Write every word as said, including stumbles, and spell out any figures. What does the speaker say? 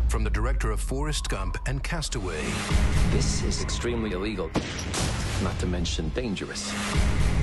from the director of Forrest Gump and Castaway. This is extremely illegal, not to mention dangerous.